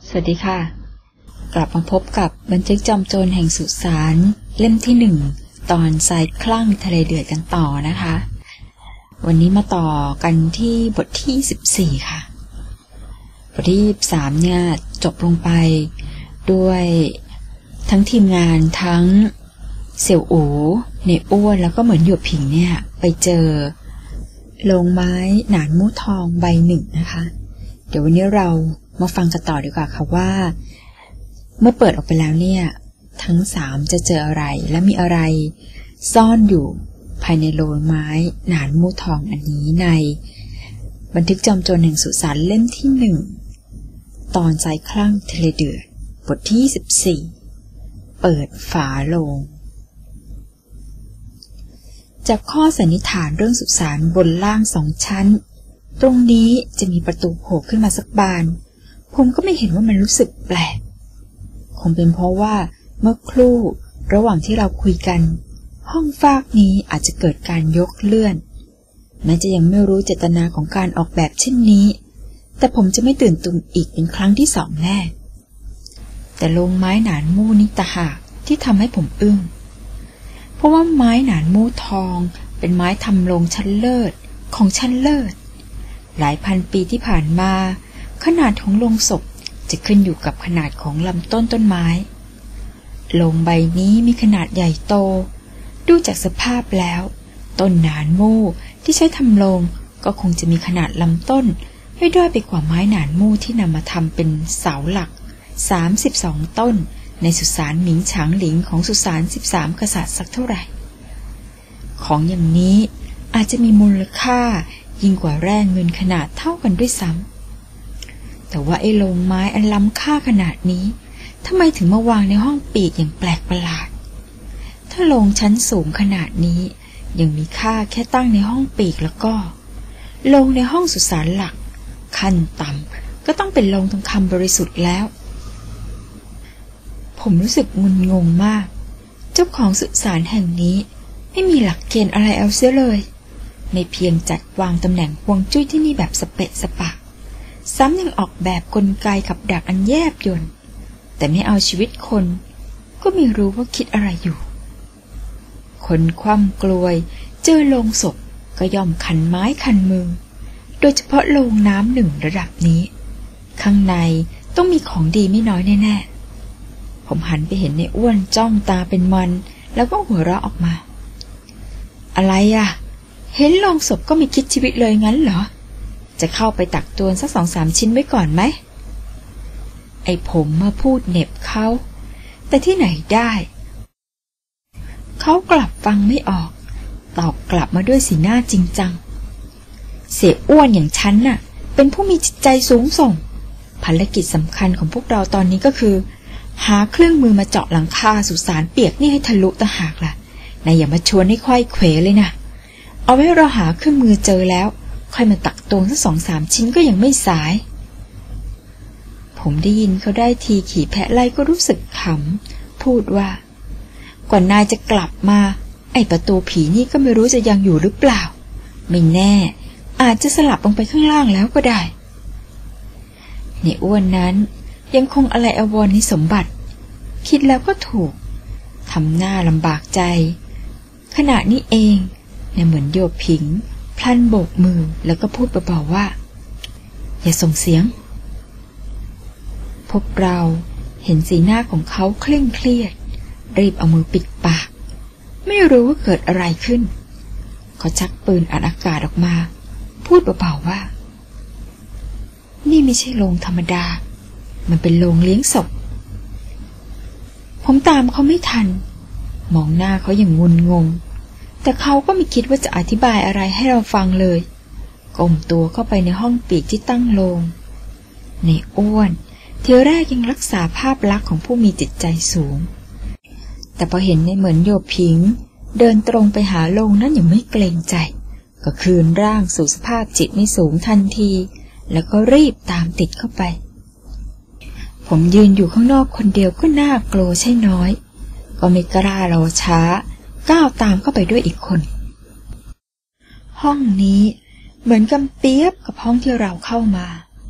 สวัสดีค่ะกลับมาพบกับบันทึกจอมโจรแห่งสุสานเล่มที่1ตอนทรายคลั่งทะเลเดือดกันต่อนะคะวันนี้มาต่อกันที่บทที่14ค่ะบทที่23เนี่ยจบลงไปด้วยทั้งทีมงานทั้งเสี่ยวอู๋ในอ้วนแล้วก็เหมือนหยวนผิงเนี่ยไปเจอโลงไม้หนานมูทองใบหนึ่งนะคะเดี๋ยววันนี้เรามาฟังกันต่อดีกว่าค่ะว่าเมื่อเปิดออกไปแล้วเนี่ยทั้ง3จะเจออะไรและมีอะไรซ่อนอยู่ภายในโลงไม้หนานมูทองอันนี้ในบันทึกจอมโจรแห่งสุสานเล่มที่1ตอนใจคลั่งทะเลเดือดบทที่14เปิดฝาโลงจากข้อสันนิษฐานเรื่องสุสานบนล่าง2 ชั้นตรงนี้จะมีประตูโผล่ขึ้นมาสักบานผมก็ไม่เห็นว่ามันรู้สึกแปลกคงเป็นเพราะว่าเมื่อครู่ระหว่างที่เราคุยกันห้องฟากนี้อาจจะเกิดการยกเลื่อนแม้จะยังไม่รู้เจตนาของการออกแบบเช่นนี้แต่ผมจะไม่ตื่นตูมอีกเป็นครั้งที่2แน่แต่โลงไม้หนานมู่นี้ต่างหากที่ทำให้ผมอึ้งเพราะว่าไม้หนานมู่ทองเป็นไม้ทำโลงชั้นเลิศของชั้นเลิศหลายพันปีที่ผ่านมาขนาดของโลงศพจะขึ้นอยู่กับขนาดของลำต้นไม้โลงใบนี้มีขนาดใหญ่โตดูจากสภาพแล้วต้นหนานมู่ที่ใช้ทำโลงก็คงจะมีขนาดลำต้นไม่ด้อยไปกว่าไม้หนานมู่ที่นำมาทำเป็นเสาหลัก32ต้นในสุสานหมิงฉางหลิงของสุสาน13กษัตริย์สักเท่าไหร่ของอย่างนี้อาจจะมีมูลค่ายิ่งกว่าแร่เงินขนาดเท่ากันด้วยซ้ำแต่ว่าไอ้โลงไม้อันล้ำค่าขนาดนี้ทำไมถึงมาวางในห้องปีกอย่างแปลกประหลาดถ้าโลงชั้นสูงขนาดนี้ยังมีค่าแค่ตั้งในห้องปีกแล้วก็โลงในห้องสุสานหลักขั้นต่ำก็ต้องเป็นโลงทองคำบริสุทธิ์แล้วผมรู้สึกงุนงงมากเจ้าของสุสานแห่งนี้ไม่มีหลักเกณฑ์อะไรเอาเสียเลยไม่เพียงจัดวางตำแหน่งฮวงจุ้ยที่นี่แบบสเปะสปะซ้ำยังออกแบบกลไกกับดักอันแยบยลแต่ไม่เอาชีวิตคนก็ไม่รู้ว่าคิดอะไรอยู่คนคว่ำกลวยเจอโลงศพก็ย่อมคันไม้คันมือโดยเฉพาะโลงน้ำ1ระดับนี้ข้างในต้องมีของดีไม่น้อยแน่ๆผมหันไปเห็นในอ้วนจ้องตาเป็นมันแล้วก็หัวเราะออกมาอะไรอ่ะเห็นโลงศพก็ไม่คิดชีวิตเลยงั้นเหรอจะเข้าไปตักตวงสัก2-3 ชิ้นไว้ก่อนไหมไอ้ผมมาพูดเหน็บเขาแต่ที่ไหนได้เขากลับฟังไม่ออกตอบกลับมาด้วยสีหน้าจริงจังเสียอ้วนอย่างฉันน่ะเป็นผู้มีจิตใจสูงส่งภารกิจสำคัญของพวกเราตอนนี้ก็คือหาเครื่องมือมาเจาะหลังคาสุสานเปียกนี่ให้ทะลุต่างหากล่ะนายอย่ามาชวนให้ค่อยเขวเลยนะเอาไว้เราหาเครื่องมือเจอแล้วค่อยมาตักตวงสัก2-3 ชิ้นก็ยังไม่สายผมได้ยินเขาได้ทีขี่แพะไล่ก็รู้สึกขำพูดว่ากว่านายจะกลับมาไอ้ประตูผีนี่ก็ไม่รู้จะยังอยู่หรือเปล่าไม่แน่อาจจะสลับลงไปข้างล่างแล้วก็ได้ในอ้วนนั้นยังคงอะไรอาวรณ์ในสมบัติคิดแล้วก็ถูกทำหน้าลำบากใจขณะนี้เองเนี่ยเหมือนโยบผิงพลันโบกมือแล้วก็พูดเบาๆว่าอย่าส่งเสียงพวกเราเห็นสีหน้าของเขาเคร่งเครียดรีบเอามือปิดปากไม่รู้ว่าเกิดอะไรขึ้นเขาชักปืนอัดอากาศออกมาพูดเบาๆว่านี่ไม่ใช่โรงธรรมดามันเป็นโรงเลี้ยงศพผมตามเขาไม่ทันมองหน้าเขาอย่างงุนงงแต่เขาก็ไม่คิดว่าจะอธิบายอะไรให้เราฟังเลยก้มตัวเข้าไปในห้องปีกที่ตั้งโลงในอ้วนทีแรกยังรักษาภาพลักษณ์ของผู้มีจิตใจสูงแต่พอเห็นในเหมือนโยบผิงเดินตรงไปหาโลงนั้นอย่างไม่เกรงใจก็คืนร่างสู่สภาพจิตไม่สูงทันทีแล้วก็รีบตามติดเข้าไปผมยืนอยู่ข้างนอกคนเดียวก็น่ากลัวใช่น้อยก็ไม่กล้ารอช้าก้าวตามเข้าไปด้วยอีกคนห้องนี้เหมือนกันเปียบกับห้องที่เราเข้ามา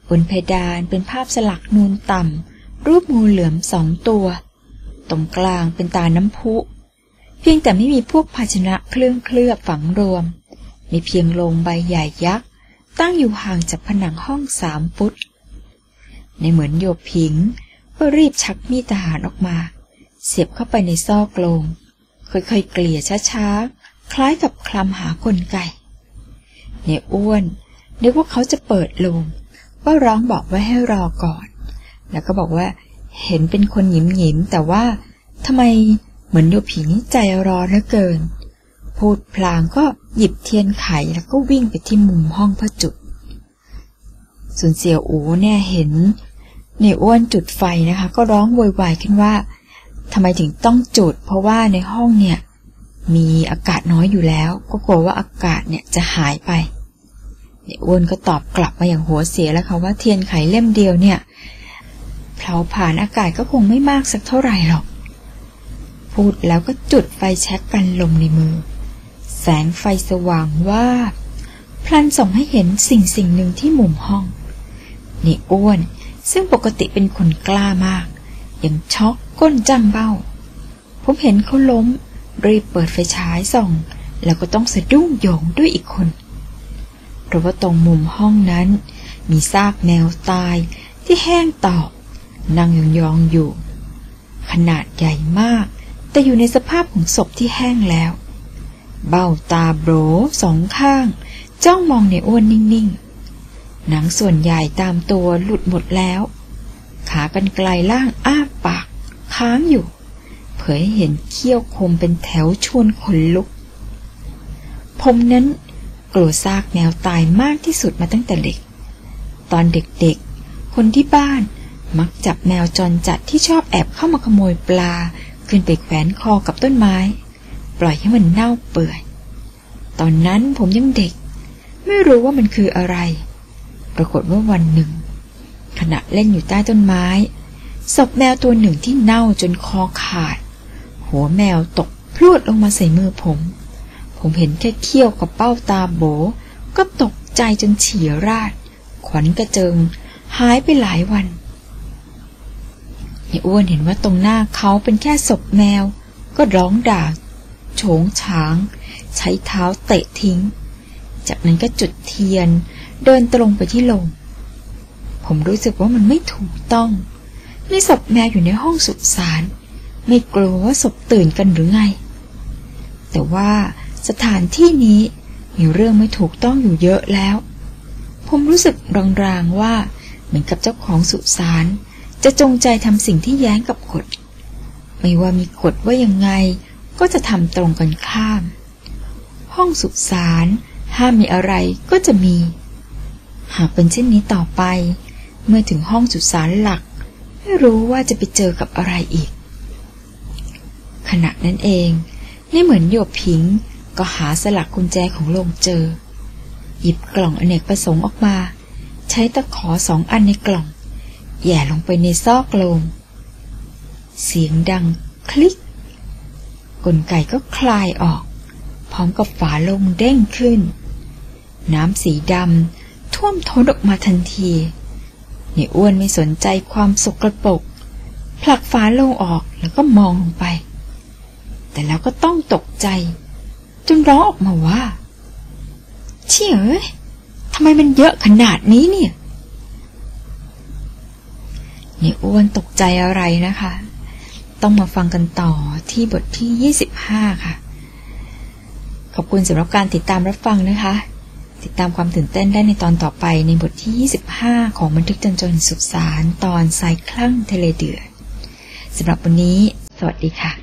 บนเพดานเป็นภาพสลักนูนต่ำรูปงูเหลือม2 ตัวตรงกลางเป็นตาน้ำพุเพียงแต่ไม่มีพวกภาชนะเครื่องเคลือบฝังรวมมีเพียงโลงใบใหญ่ยักษ์ตั้งอยู่ห่างจากผนังห้อง3 ฟุตในเหมือนโยบผิงก็รีบชักมีดทหารออกมาเสียบเข้าไปในซอกโลงค่อยๆเกลี่ยช้าๆคล้ายกับคลำหากลไกเนี่ยอ้วนนึกว่าเขาจะเปิดโลงก็ร้องบอกไว้ให้รอก่อนแล้วก็บอกว่าเห็นเป็นคนหยิมๆแต่ว่าทำไมเหมือนโยบผิงใจร้อนเหลือเกินพูดพลางก็หยิบเทียนไขแล้วก็วิ่งไปที่มุมห้องเพื่อจุดส่วนเสี่ยวอูเนี่ยเห็นในอ้วนจุดไฟนะคะก็ร้องโวยวายขึ้นว่าทำไมถึงต้องจุดเพราะว่าในห้องเนี่ยมีอากาศน้อยอยู่แล้วก็กลัวว่าอากาศเนี่ยจะหายไปในอ้วนก็ตอบกลับมาอย่างหัวเสียแล้วค่ะว่าเทียนไขเล่มเดียวเนี่ยเผาผ่านอากาศก็คงไม่มากสักเท่าไหร่หรอกพูดแล้วก็จุดไฟแช็กกันลมในมือแสงไฟสว่างว่าพลันส่องให้เห็นสิ่งหนึ่งที่มุมห้องนี่อ้วนซึ่งปกติเป็นคนกล้ามากยังช็อกก้นจ้ำเบ้าผมเห็นเขาล้มรีบเปิดไฟฉายส่องแล้วก็ต้องสะดุ้งโยงด้วยอีกคนเพราะว่าตรงมุมห้องนั้นมีซากแมวตายที่แห้งตอกนั่งยองๆอยู่ขนาดใหญ่มากแต่อยู่ในสภาพของศพที่แห้งแล้วเบ้าตาโบร2 ข้างจ้องมองในอ้วนนิ่งๆหนังส่วนใหญ่ตามตัวหลุดหมดแล้วขากรรไกรล่างอ้าปากค้างอยู่เผยให้เห็นเขี้ยวคมเป็นแถวชวนขนลุกผมนั้นกลัวซากแมวตายมากที่สุดมาตั้งแต่เด็กตอนเด็กๆคนที่บ้านมักจับแมวจรจัดที่ชอบแอบเข้ามาขโมยปลาขึ้นไปแขวนคอกับต้นไม้ปล่อยให้มันเน่าเปื่อยตอนนั้นผมยังเด็กไม่รู้ว่ามันคืออะไรปรากฏว่าวันหนึ่งขณะเล่นอยู่ใต้ต้นไม้ศพแมวตัวหนึ่งที่เน่าจนคอขาดหัวแมวตกพรวดลงมาใส่มือผมเห็นแค่เขี้ยวกับเป้าตาโบก็ตกใจจนเฉี่ยราดขวัญกระเจิงหายไปหลายวันไอ้อ้วนเห็นว่าตรงหน้าเขาเป็นแค่ศพแมวก็ร้องด่าโฉงฉางใช้เท้าเตะทิ้งจากนั้นก็จุดเทียนเดินตรงไปที่โลงผมรู้สึกว่ามันไม่ถูกต้องมีศพแมวอยู่ในห้องสุสานไม่กลัวว่าศพตื่นกันหรือไงแต่ว่าสถานที่นี้มีเรื่องไม่ถูกต้องอยู่เยอะแล้วผมรู้สึกรางๆว่าเหมือนกับเจ้าของสุสานจะจงใจทำสิ่งที่แย้งกับกฎไม่ว่ามีกฎว่ายังไงก็จะทำตรงกันข้ามห้องสุสานห้ามมีอะไรก็จะมีหากเป็นเช่นนี้ต่อไปเมื่อถึงห้องสุสานหลักไม่รู้ว่าจะไปเจอกับอะไรอีกขณะนั้นเองนี่เหมือนโยบผิงก็หาสลักกุญแจของโลงเจอหยิบกล่องอเนกประสงค์ออกมาใช้ตะขอ2 อันในกล่องแย่ลงไปในซอกโลงเสียงดังคลิกกลไกก็คลายออกพร้อมกับฝาโลงเด้งขึ้นน้ำสีดำท่วมท้นออกมาทันทีนี่อ้วนไม่สนใจความสกปรกผลักฝาโลงออกแล้วก็มองลงไปแต่แล้วก็ต้องตกใจจนร้องออกมาว่าเชี่ยเอ้ยทำไมมันเยอะขนาดนี้เนี่ยนี่อ้วนตกใจอะไรนะคะต้องมาฟังกันต่อที่บทที่25ค่ะขอบคุณสำหรับการติดตามรับฟังนะคะติดตามความตื่นเต้นได้ในตอนต่อไปในบทที่25ของบันทึกจนสุสานตอนทรายคลั่งทะเลเดือดสำหรับวันนี้สวัสดีค่ะ